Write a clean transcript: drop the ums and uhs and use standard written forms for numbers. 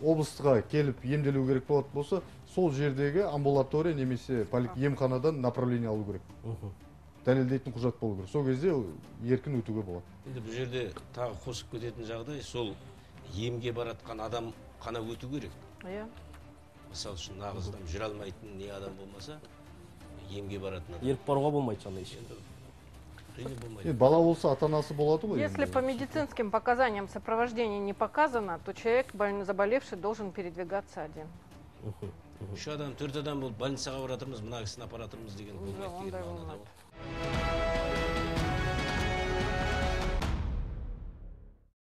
облысқа келіп емделу керек болатын болса, сол жердегі амбулатория немесе емханадан направление алу керек. Дәлелдейтін құжат болу керек. Сол кезде еркін өтуге болады. Енді бұл жерде тағы қосып кететін жағдай, сол емге баратқан адам қана өту керек. Иә. Мысалы үшін нағыз адам жүре алмайтын не адам болмаса, емге баратын адам. Еріп баруға болмайды сондай еш. Бала болса ата-анасы болады ғой. Если по медицинским показаниям сопровождение не показано, то человек, заболевший, должен передвигаться один. Үш адам, төрт адам болып больницаға баратырмыз, мына кісіні апаратырмыз деген болмайды.